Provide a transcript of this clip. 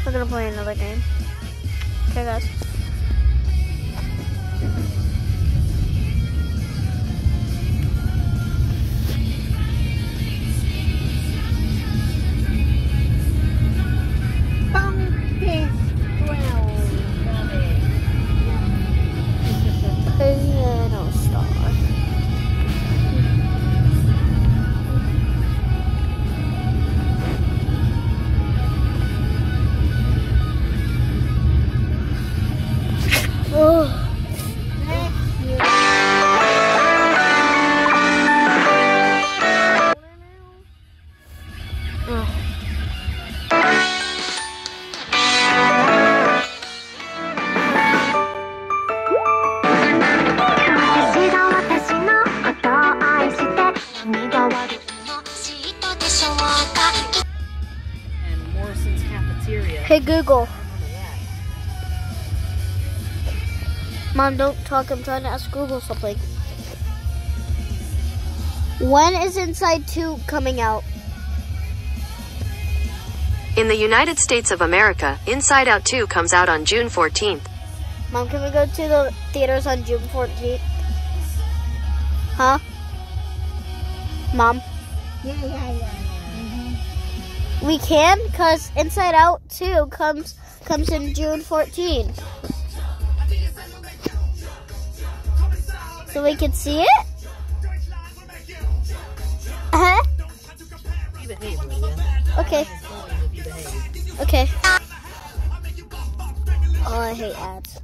We're gonna play another game. Okay, guys. Piano star. Oh. And Morrison's Cafeteria. Hey Google. Mom, don't talk. I'm trying to ask Google something. When is Inside 2 coming out? In the United States of America, Inside Out 2 comes out on June 14th. Mom, can we go to the theaters on June 14th? Huh? Mom? Yeah. We can, because Inside Out 2 comes in June 14th. So we can see it? Uh-huh. You behave, Lydia. Okay. If you behave. Okay. Oh, I hate ads.